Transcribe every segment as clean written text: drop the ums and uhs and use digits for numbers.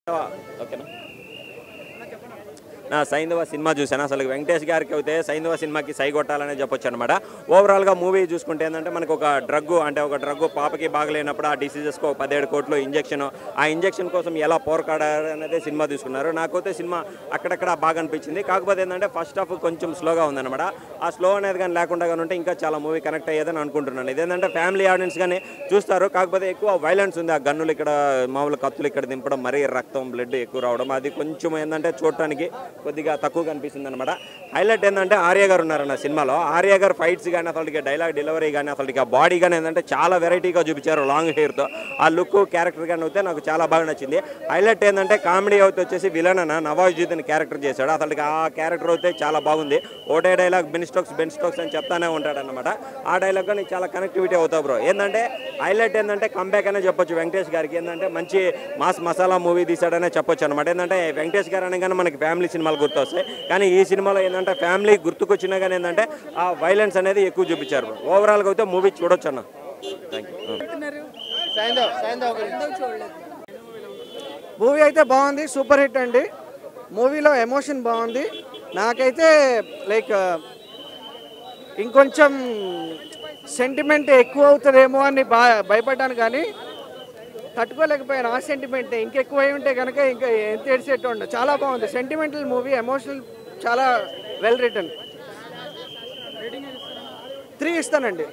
ఓకేనా నా సైంధవ సినిమా చూసాను. అసలు వెంకటేష్ గారికి అయితే సైంధవ సినిమాకి సై కొట్టాలనే చెప్పొచ్చు అనమాట. ఓవరాల్గా మూవీ చూసుకుంటే ఏంటంటే మనకు ఒక డ్రగ్ పాపకి బాగలేనప్పుడు ఆ డిసీజెస్కి ఒక 17 కోట్లు ఇంజెక్షన్, ఆ ఇంజెక్షన్ కోసం ఎలా పోరాడారు అనేది సినిమా తీసుకున్నారు. నాకైతే సినిమా అక్కడక్కడ బాగా అనిపించింది. కాకపోతే ఏంటంటే ఫస్ట్ హాఫ్ కొంచెం స్లోగా ఉందన్నమాట. ఆ స్లో అనేది కానీ లేకుండా కానీ ఉంటే ఇంకా చాలా మూవీ కనెక్ట్ అయ్యేదని అనుకుంటున్నాను. ఇదేంటంటే ఫ్యామిలీ ఆడియన్స్ కానీ చూస్తారు. కాకపోతే ఎక్కువ వైలెన్స్ ఉంది. ఆ గన్నులు ఇక్కడ మామూలు కత్తులు ఇక్కడ దింపడం, మరీ రక్తం బ్లడ్ ఎక్కువ రావడం, అది కొంచెం ఏంటంటే చూడటానికి కొద్దిగా తక్కువ కనిపిస్తుంది అనమాట. హైలైట్ ఏంటంటే ఆర్య గారు ఉన్నారన్న సినిమాలో. ఆర్య గారు ఫైట్స్ కానీ అసలు డైలాగ్ డెలివరీ కానీ అసలు ఆ బాడీ కానీ ఏంటంటే చాలా వెరైటీగా చూపించారు. లాంగ్ హెయిర్తో ఆ లుక్ క్యారెక్టర్ కానీ అయితే నాకు చాలా బాగా నచ్చింది. హైలైట్ ఏంటంటే కామెడీ అయితే వచ్చేసి విలన్ అన్న నవాజుద్దీన్ క్యారెక్టర్ చేశాడు. అసలు ఆ క్యారెక్టర్ అయితే చాలా బాగుంది. ఒకటే డైలాగ్ బెన్ స్టోక్స్ అని చెప్తానే ఉంటాడు అనమాట. ఆ డైలాగ్ కానీ చాలా కనెక్టివిటీ అవుతావు బ్రో. ఏంటంటే హైలైట్ ఏంటంటే కంబ్యాక్ అనే చెప్పొచ్చు వెంకటేష్ గారికి. ఏంటంటే మంచి మాస్ మసాలా మూవీ తీశాడనే చెప్పొచ్చు అనమాట. ఏంటంటే వెంకటేష్ గారు అనగానే మనకి ఫ్యామిలీ సినిమాలు గుర్తొస్తాయి. కానీ ఈ సినిమాలో ఏంటంటే ఫ్యామిలీ గుర్తుకొచ్చినా కానీ ఏంటంటే ఆ వైలెన్స్ అనేది ఎక్కువ చూపించారు. ఓవరాల్గా అయితే మూవీ చూడొచ్చు అన్న. Thank you. మూవీ అయితే బాగుంది, సూపర్ హిట్ అండి. మూవీలో ఎమోషన్ బాగుంది. నాకైతే లైక్ ఇంకొంచెం సెంటిమెంట్ ఎక్కువ అవుతుందేమో అని భయపడ్డాను, కానీ తట్టుకోలేకపోయాను. ఆ సెంటిమెంట్ ఇంకెక్కువ అయి ఉంటే కనుక ఇంకా ఎంత ఏడ్చేట్టు ఉండే. చాలా బాగుంది, సెంటిమెంటల్ మూవీ, ఎమోషనల్, చాలా వెల్ రిటర్న్. 3 ఇస్తానండి.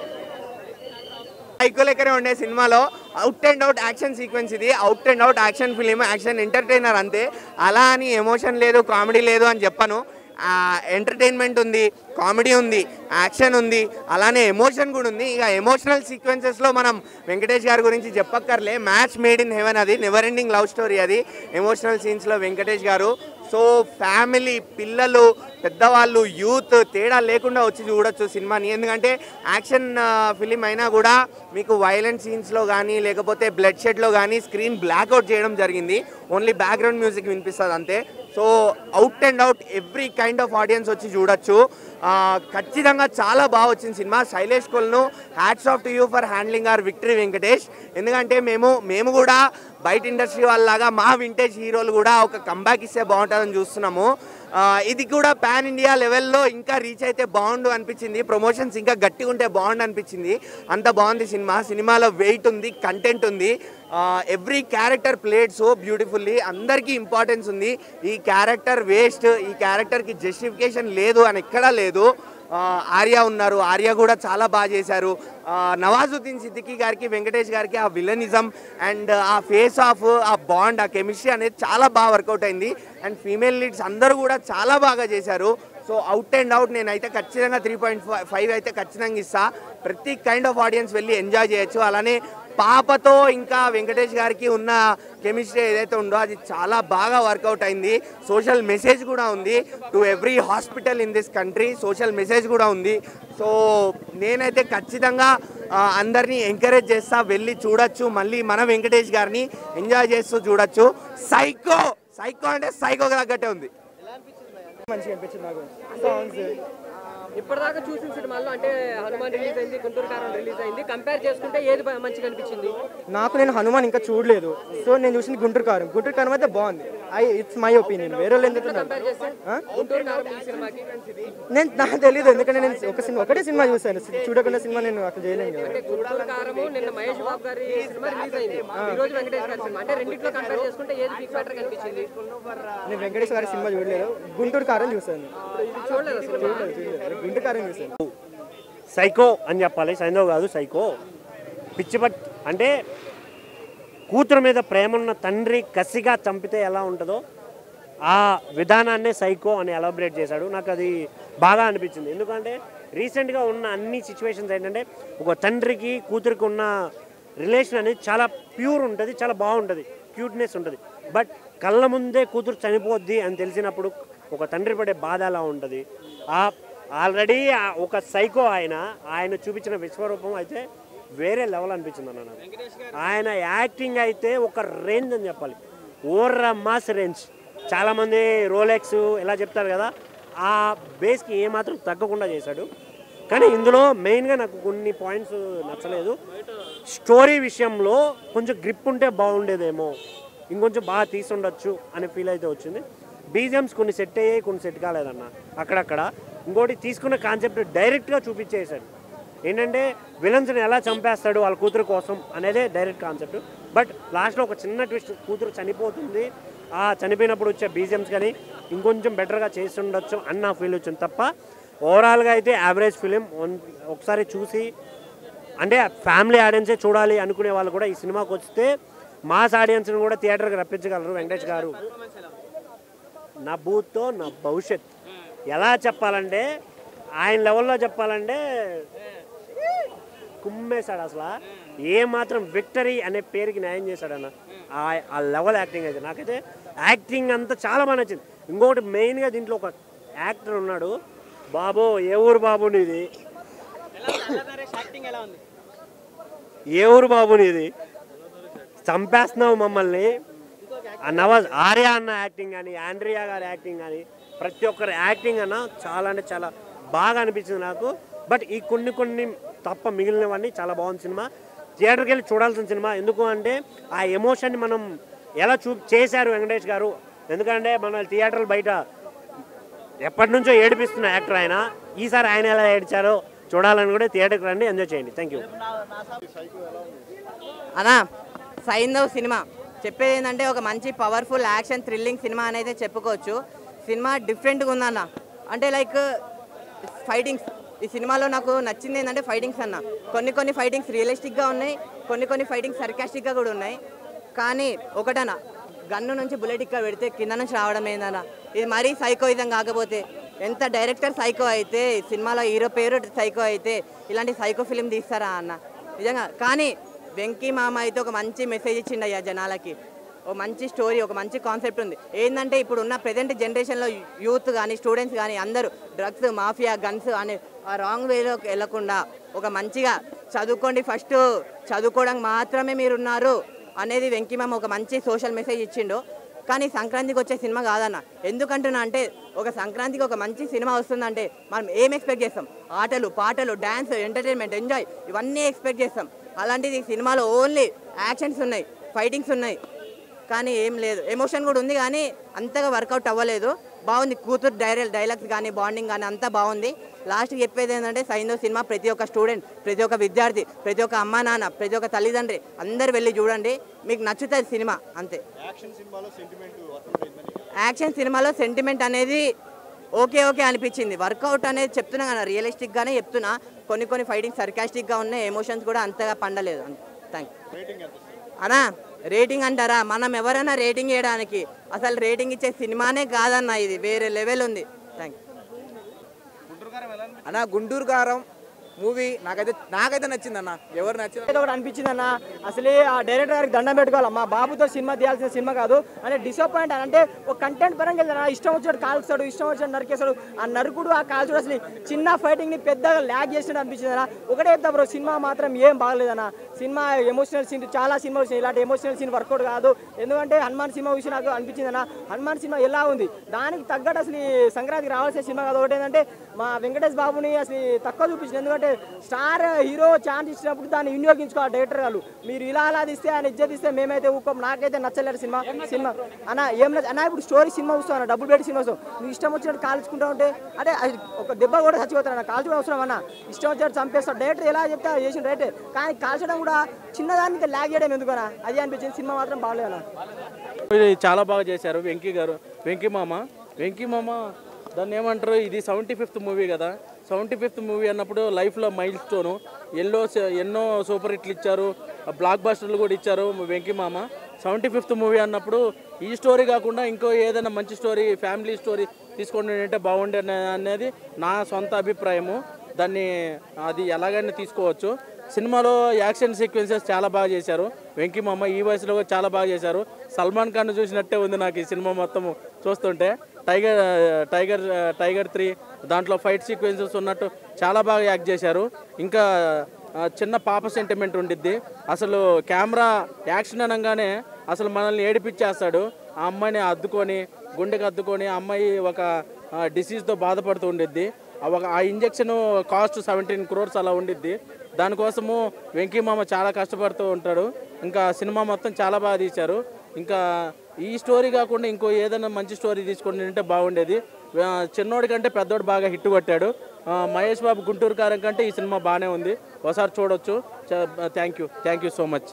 సైకో లెక్కనే ఉండే సినిమాలో out and out action sequence. ఇది out and out action film, action entertainer అంతే. అలా అని ఎమోషన్ లేదు, కామెడీ లేదు అని చెప్పను. ఎంటర్టైన్మెంట్ ఉంది, కామెడీ ఉంది, యాక్షన్ ఉంది, అలానే ఎమోషన్ కూడా ఉంది. ఇక ఎమోషనల్ సీక్వెన్సెస్లో మనం వెంకటేష్ గారి గురించి చెప్పక్కర్లే. మ్యాచ్ మేడ్ ఇన్ హెవెన్, అది నెవర్ ఎండింగ్ లవ్ స్టోరీ. అది ఎమోషనల్ సీన్స్లో వెంకటేష్ గారు. సో ఫ్యామిలీ, పిల్లలు, పెద్దవాళ్ళు, యూత్ తేడా లేకుండా వచ్చి చూడొచ్చు సినిమాని. ఎందుకంటే యాక్షన్ ఫిలిం అయినా కూడా మీకు వైలెంట్ సీన్స్లో కానీ లేకపోతే బ్లడ్ షెడ్లో కానీ స్క్రీన్ బ్లాక్అవుట్ చేయడం జరిగింది. ఓన్లీ బ్యాక్గ్రౌండ్ మ్యూజిక్ వినిపిస్తుంది అంతే. So out and out every kind of audience వచ్చి చూడొచ్చు. ఖచ్చితంగా చాలా బాగా వచ్చింది సినిమా. Shailesh Kolanu hats off to you for handling our victory Venkatesh. ఎందుకంటే మేము కూడా బయట ఇండస్ట్రీ వాళ్ళలాగా మా వింటేజ్ హీరోలు కూడా ఒక కంబ్యాక్ ఇస్తే బాగుంటుందని చూస్తున్నాము. ఇది కూడా పాన్ ఇండియా లెవెల్లో ఇంకా రీచ్ అయితే బాగుండు అనిపించింది. ప్రమోషన్స్ ఇంకా గట్టిగా ఉంటే బాగుండు అనిపించింది. అంత బాగుంది సినిమా. సినిమాలో వెయిట్ ఉంది, కంటెంట్ ఉంది. Every character played so beautifully. అందరికీ ఇంపార్టెన్స్ ఉంది. ఈ క్యారెక్టర్ వేస్ట్, ఈ క్యారెక్టర్కి జస్టిఫికేషన్ లేదు అని ఎక్కడా లేదు. ఆర్య ఉన్నారు, ఆర్య కూడా చాలా బాగా చేశారు. నవాజుద్దీన్ సిద్దికీ గారికి, వెంకటేష్ గారికి ఆ విలనిజం అండ్ ఆ ఫేస్ ఆఫ్, ఆ బాండ్, ఆ కెమిస్ట్రీ అనేది చాలా బాగా వర్కౌట్ అయింది. అండ్ ఫీమేల్ లీడ్స్ అందరూ కూడా చాలా బాగా చేశారు. సో అవుట్ అండ్ అవుట్ నేనైతే ఖచ్చితంగా 3.5 అయితే ఖచ్చితంగా ఇస్తా. ప్రతి కైండ్ ఆఫ్ ఆడియన్స్ వెళ్ళి ఎంజాయ్ చేయొచ్చు. అలానే పాపతో ఇంకా వెంకటేష్ గారికి ఉన్న కెమిస్ట్రీ ఏదైతే ఉందో అది చాలా బాగా వర్కౌట్ అయింది. సోషల్ మెసేజ్ కూడా ఉంది. To every hospital in this country social message కూడా ఉంది. సో నేనైతే ఖచ్చితంగా అందరినీ ఎంకరేజ్ చేస్తా, వెళ్ళి చూడొచ్చు. మళ్ళీ మన వెంకటేష్ గారిని ఎంజాయ్ చేస్తూ చూడొచ్చు. సైకో అంటే సైకో తగ్గట్టే ఉంది. మంచిగా అనిపించింది నాకు. సాంగ్స్ ఇప్పటిదాకా చూసిన సినిమాల్లో అంటే హనుమాన్ రిలీజ్ అయింది, గుంటూరు కారం రిలీజ్ అయింది, కంపేర్ చేసుకుంటే ఏది మంచిగా అనిపించింది? నేను హనుమాన్ ఇంకా చూడలేదు. సో నేను చూసింది గుంటూరు కారం అయితే బాగుంది. It's my opinion. వేరే వాళ్ళు ఎందుకు నాకు తెలియదు, ఎందుకంటే నేను ఒకటే సినిమా చూసాను. చూడకుండా సినిమా నేను అక్కడ చేయలేను కదా. గుంటూరు కారము నిన్న మహేష్ బాబు గారి సినిమా రిలీజ్ అయింది, ఈ రోజు వెంకటేష్ గారి సినిమా. అంటే రెండిట్లో కంపేర్ చేసుకుంటే ఏది మీకు బెటర్ అనిపించింది? నేను వెంకటేష్ గారి సినిమా చూడలేదు, గుంటూరు కారం చూసాను. చూడలేదు, గుంటూరు కారం చూసాను. సైకో అని చెప్పాలి, సైంధవ్ కాదు సైకో. పిచ్చిపట్ అంటే కూతురు మీద ప్రేమ ఉన్న తండ్రి కసిగా చంపితే ఎలా ఉంటుందో ఆ విధానాన్నే సైకో అని ఎలాబరేట్ చేశాడు. నాకు అది బాగా అనిపించింది. ఎందుకంటే రీసెంట్గా ఉన్న అన్ని సిచ్యువేషన్స్ ఏంటంటే ఒక తండ్రికి కూతురికి ఉన్న రిలేషన్ అనేది చాలా ప్యూర్ ఉంటుంది, చాలా బాగుంటుంది, క్యూట్నెస్ ఉంటుంది. బట్ కళ్ళ ముందే కూతురు చనిపోద్ది అని తెలిసినప్పుడు ఒక తండ్రి పడే బాధ ఎలా ఉంటుంది. ఆల్రెడీ ఒక సైకో ఆయన చూపించిన విశ్వరూపం అయితే వేరే లెవెల్ అనిపించింది అన్న నాకు. ఆయన యాక్టింగ్ అయితే ఒక రేంజ్ అని చెప్పాలి, ఓర్ర మాస్ రేంజ్. చాలామంది రోలెక్స్ ఇలా చెప్తారు కదా, ఆ బేస్కి ఏమాత్రం తగ్గకుండా చేశాడు. కానీ ఇందులో మెయిన్గా నాకు కొన్ని పాయింట్స్ నచ్చలేదు. స్టోరీ విషయంలో కొంచెం గ్రిప్ ఉంటే బాగుండేదేమో ఇంకొంచెం బాగా తీసుండొచ్చు అనే ఫీల్ అయితే వచ్చింది. బీజిఎమ్స్ కొన్ని సెట్ అయ్యాయి, కొన్ని సెట్ కాలేదన్న అక్కడక్కడ. ఇంకోటి తీసుకున్న కాన్సెప్ట్ డైరెక్ట్గా చూపించేసాడు. ఏంటంటే విలన్స్ని ఎలా చంపేస్తాడు వాళ్ళ కూతురు కోసం అనేదే డైరెక్ట్ కాన్సెప్ట్. బట్ లాస్ట్లో ఒక చిన్న ట్విస్ట్, కూతురు చనిపోతుంది, ఆ చనిపోయినప్పుడు వచ్చే బీజిఎమ్స్ కానీ ఇంకొంచెం బెటర్గా చేసి ఉండొచ్చు అన్న ఫీల్ వచ్చింది తప్ప ఓవరాల్గా అయితే యావరేజ్ ఫిలిం. ఒకసారి చూసి అంటే ఫ్యామిలీ ఆడియన్సే చూడాలి అనుకునే వాళ్ళు కూడా ఈ సినిమాకి వస్తే మాస్ ఆడియన్స్ని కూడా థియేటర్కి రప్పించగలరు వెంకటేష్ గారు. నా భూత్తో నా భవిష్యత్ ఎలా చెప్పాలంటే ఆయన లెవెల్లో చెప్పాలంటే కుమ్మేశాడు. అసలు ఏమాత్రం విక్టరీ అనే పేరుకి న్యాయం చేశాడన్న. ఆ లెవెల్ యాక్టింగ్ అయితే నాకైతే యాక్టింగ్ అంతా చాలా బాగా నచ్చింది. ఇంకొకటి మెయిన్గా దీంట్లో ఒక యాక్టర్ ఉన్నాడు, బాబు ఏ ఊరు బాబు నీది, ఏ ఊరు బాబు నీది, చంపేస్తున్నావు మమ్మల్ని. నవాజ్ ఆర్య అన్న యాక్టింగ్ కానీ ఆండ్రియా గారి యాక్టింగ్ కానీ ప్రతి ఒక్కరి యాక్టింగ్ అన్న చాలా అంటే చాలా బాగా అనిపించింది నాకు. బట్ ఈ కొన్ని తప్ప మిగిలినవన్నీ చాలా బాగుంది సినిమా. థియేటర్కి వెళ్ళి చూడాల్సిన సినిమా. ఎందుకు అంటే ఆ ఎమోషన్ని మనం ఎలా చేశారు వెంకటేష్ గారు. ఎందుకంటే మన థియేటర్లు బయట ఎప్పటి నుంచో ఏడిపిస్తున్న యాక్టర్ ఆయన, ఈసారి ఆయన ఎలా ఏడ్చారో చూడాలని కూడా థియేటర్కి రండి, ఎంజాయ్ చేయండి. Thank you. అన్నా సైంధవ్ సినిమా చెప్పేది ఏంటంటే ఒక మంచి పవర్ఫుల్ యాక్షన్ థ్రిల్లింగ్ సినిమా అనేది చెప్పుకోవచ్చు. సినిమా డిఫరెంట్గా ఉందన్న. అంటే లైక్ ఫైటింగ్స్, ఈ సినిమాలో నాకు నచ్చింది ఏంటంటే ఫైటింగ్స్ అన్న. కొన్ని ఫైటింగ్స్ రియలిస్టిక్గా ఉన్నాయి, కొన్ని ఫైటింగ్స్ సర్కాస్టిక్గా కూడా ఉన్నాయి. కానీ ఒకటన్నా గన్ను నుంచి బుల్లెట్ ఇక్కడ పెడితే కింద నుంచి రావడం ఏందన్న, ఇది మరీ సైకోయిజం కాకపోతే ఎంత డైరెక్టర్ సైకో అయితే సినిమాలో హీరో పేరు సైకో అయితే ఇలాంటి సైకో ఫిలిం తీస్తారా అన్న నిజంగా. కానీ వెంకీ మామ అయితే ఒక మంచి మెసేజ్ ఇచ్చిండయ్యా జనాలకి. ఒక మంచి స్టోరీ, ఒక మంచి కాన్సెప్ట్ ఉంది. ఏంటంటే ఇప్పుడు ఉన్న ప్రజెంట్ జనరేషన్లో యూత్ కానీ స్టూడెంట్స్ కానీ అందరూ డ్రగ్స్ మాఫియా గన్స్ అనే ఆ రాంగ్ వేలోకి వెళ్ళకుండా ఒక మంచిగా చదువుకోండి, ఫస్ట్ చదువుకోవడానికి మాత్రమే మీరున్నారు అనేది వెంకీ మామ ఒక మంచి సోషల్ మెసేజ్ ఇచ్చిండు. కానీ సంక్రాంతికి వచ్చే సినిమా కాదన్న. ఎందుకంటున్నా అంటే ఒక సంక్రాంతికి ఒక మంచి సినిమా వస్తుందంటే మనం ఏం ఎక్స్పెక్ట్ చేస్తాం? ఆటలు, పాటలు, డ్యాన్స్, ఎంటర్టైన్మెంట్, ఎంజాయ్ ఇవన్నీ ఎక్స్పెక్ట్ చేస్తాం. అలాంటిది సినిమాలో ఓన్లీ యాక్షన్స్ ఉన్నాయి, ఫైటింగ్స్ ఉన్నాయి, కానీ ఏం లేదు. ఎమోషన్ కూడా ఉంది కానీ అంతగా వర్కౌట్ అవ్వలేదు. బాగుంది, కూతురు డైలాగ్స్ కానీ బాండింగ్ కానీ అంతా బాగుంది. లాస్ట్కి చెప్పేది ఏంటంటే సైంధవ్ సినిమా ప్రతి ఒక్క స్టూడెంట్, ప్రతి ఒక్క విద్యార్థి, ప్రతి ఒక్క అమ్మా నాన్న, ప్రతి ఒక్క తల్లిదండ్రి అందరు వెళ్ళి చూడండి, మీకు నచ్చుతుంది సినిమా అంతే. యాక్షన్ సినిమాలో సెంటిమెంట్ అనేది ఓకే అనిపించింది. వర్కౌట్ అనేది చెప్తున్నా కదా, రియలిస్టిక్గానే చెప్తున్నా. కొన్ని ఫైటింగ్ సర్కాస్టిక్గా ఉన్నాయి, ఎమోషన్స్ కూడా అంతగా పండలేదు. థ్యాంక్ యూ అన్నా. రేటింగ్ అంటారా, మనం ఎవరైనా రేటింగ్ చేయడానికి, అసలు రేటింగ్ ఇచ్చే సినిమానే కాదన్న, ఇది వేరే లెవెల్ ఉంది. థ్యాంక్ యూ అన్న. గుంటూరు కారం మూవీ నాకైతే నచ్చింది అన్న. ఎవరు నచ్చింది ఒకటి అనిపించింది అన్న. అసలే ఆ డైరెక్టర్ గారికి దండం పెట్టుకోవాలి. మా బాబుతో సినిమా తీయాల్సిన సినిమా కాదు అంటే డిసప్పాయింట్. అంటే ఒక కంటెంట్ పరంగా వెళ్తాను, ఇష్టం వచ్చాడు కాల్స్తాడు, ఇష్టం వచ్చాడు నరికేస్తాడు. ఆ నరుకుడు, ఆ కాల్చుడు అసలు చిన్న ఫైటింగ్ ని పెద్దగా ల్యాగ్ చేసినట్టు అనిపించింది అన్న. ఒకటే చెప్తా బ్రో, సినిమా మాత్రం ఏం బాగలేదన్న. సినిమా ఎమోషనల్ సీన్, చాలా సినిమా వచ్చినాయి, ఇలాంటి ఎమోషనల్ సీన్ వర్కౌట్ కాదు. ఎందుకంటే హనుమాన్ సినిమా చూసి నాకు అనిపించింది అన్న, హనుమాన్ సినిమా ఎలా ఉంది దానికి తగ్గట్టు అసలు సంక్రాంతికి రావాల్సిన సినిమా కాదు. ఒకటి ఏంటంటే మా వెంకటేష్ బాబుని అసలు తక్కువ చూపించింది. ఎందుకంటే స్టార్ హీరో ఛాన్స్ ఇచ్చినప్పుడు దాన్ని వినియోగించుకోవాలి డైరెక్టర్ వాళ్ళు. మీరు ఇలా తీస్తే ఆయన ఇజ్జత్ ఇస్తే మేమైతే ఊకోం. నాకైతే నచ్చలేదు సినిమా అన్న. ఏం అన్న ఇప్పుడు స్టోరీ సినిమా వస్తాను, డబ్బులు పెట్టి సినిమా వస్తాం, నువ్వు ఇష్టం వచ్చినట్టు కాల్చుకుంటా ఉంటే అంటే ఒక దెబ్బ కూడా చచ్చిపోతాను అన్న. కాల్చుకోవడం అవసరం అన్న, ఇష్టం వచ్చినట్టు చంపేస్తాడు డైరెక్టర్. ఎలా చెప్తే చేసిన రైటే, కానీ కాల్చడం కూడా చిన్నదానికి ల్యాగ్ చేయడం ఎందుకన్నా, అది అనిపించింది. సినిమా మాత్రం బాగలేదు అన్న. చాలా బాగా చేశారు వెంకీ మామ. దాన్ని ఏమంటారు, ఇది 75th మూవీ కదా. 75th మూవీ అన్నప్పుడు లైఫ్లో మైల్ స్టోను. ఎన్నో సూపర్ హిట్లు ఇచ్చారు, బ్లాక్ బస్టర్లు కూడా ఇచ్చారు వెంకీ మామ. 75th మూవీ అన్నప్పుడు ఈ స్టోరీ కాకుండా ఇంకో ఏదైనా మంచి స్టోరీ, ఫ్యామిలీ స్టోరీ తీసుకోండి అంటే బాగుండే అనేది నా సొంత అభిప్రాయము. దాన్ని అది ఎలాగైనా తీసుకోవచ్చు. సినిమాలో యాక్షన్ సీక్వెన్సెస్ చాలా బాగా చేశారు వెంకీ మామ. ఈ వయసులో కూడా చాలా బాగా చేశారు. సల్మాన్ ఖాన్ చూసినట్టే ఉంది నాకు ఈ సినిమా మొత్తం చూస్తుంటే. టైగర్ 3 దాంట్లో ఫైట్ సీక్వెన్సెస్ ఉన్నట్టు చాలా బాగా యాక్ట్ చేశారు. ఇంకా చిన్న పాప సెంటిమెంట్ ఉండిద్ది. అసలు కెమెరా యాక్షన్ అనగానే అసలు మనల్ని ఏడిపించేస్తాడు. ఆ అమ్మాయిని గుండెకి అద్దుకొని ఆ అమ్మాయి ఒక డిసీజ్తో బాధపడుతూ ఉండిద్ది. ఆ ఇంజెక్షన్ కాస్ట్ 17 crores అలా ఉండిద్ది. దానికోసము వెంకీ మామ చాలా కష్టపడుతూ ఉంటాడు. ఇంకా సినిమా మొత్తం చాలా బాగా తీశారు. ఇంకా ఈ స్టోరీ కాకుండా ఇంకో ఏదైనా మంచి స్టోరీ తీసుకొని ఉంటే బాగుండేది. చిన్నోడి కంటే పెద్దోడు బాగా హిట్ కొట్టాడు. మహేష్ బాబు గుంటూరు కారం కంటే ఈ సినిమా బాగానే ఉంది, ఒకసారి చూడొచ్చు. Thank you so much.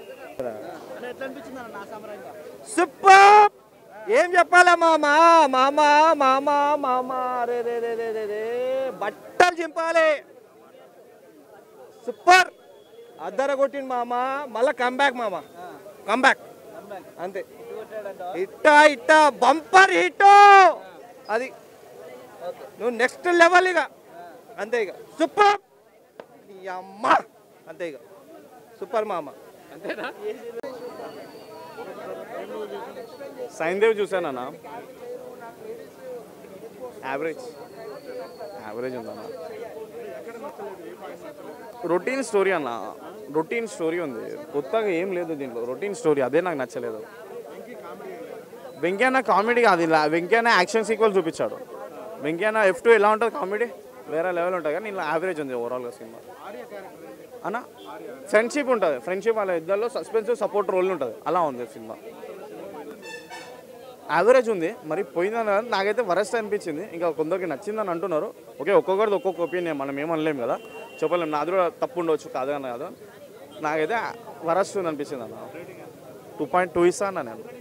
Super. ఏం చెప్పాలా మామా మామా మామా మామా రే రే రే రే రే రే బట్టలు చింపాలి. సూపర్. అద్దర కొట్టింది మామా, మళ్ళా కంబ్యాక్ మామా, కంబ్యాక్ అంతే. ఇట్టా బంపర్ హిట్ అది. నువ్వు నెక్స్ట్ లెవెల్ ఇక అంతే. ఇక సూపర్ అమ్మ అంతే. ఇక సూపర్ మామ. సైన్దేవ్ చూసానన్నా, యావరేజ్ ఉందన్న. రొటీన్ స్టోరీ అన్న, రొటీన్ స్టోరీ ఉంది, కొత్తగా ఏం లేదు దీంట్లో. రొటీన్ స్టోరీ, అదే నాకు నచ్చలేదు. వెంకయ్యన్న కామెడీ కాదు, ఇలా వెంకయ్యన్న యాక్షన్ సీక్వెల్ చూపించాడు. వెంకయ్యన్న F2 ఎలా ఉంటుంది కామెడీ, వేరే లెవెల్ ఉంటుంది. కానీ ఇలా యావరేజ్ ఉంది ఓవరాల్గా సినిమా అన్న. ఫ్రెండ్షిప్ ఉంటుంది, ఫ్రెండ్షిప్ వాళ్ళ ఇద్దరిలో సస్పెన్సివ్ సపోర్ట్ రోల్ ఉంటుంది, అలా ఉంది సినిమా. యావరేజ్ ఉంది, మరి పోయిందని నాకైతే వరస్ట్ అనిపించింది. ఇంకా కొందరికి నచ్చిందని అంటున్నారు. ఓకే, ఒక్కొక్కరిది ఒక్కొక్క ఒపీనియన్, మనం ఏమనలేము కదా, చెప్పలేము. నాది కూడా తప్పు ఉండవచ్చు, కాదు అని కాదు. నాకైతే వరస్ట్ ఉంది అనిపించింది అన్న. 2.2 ఇస్తాను నేను.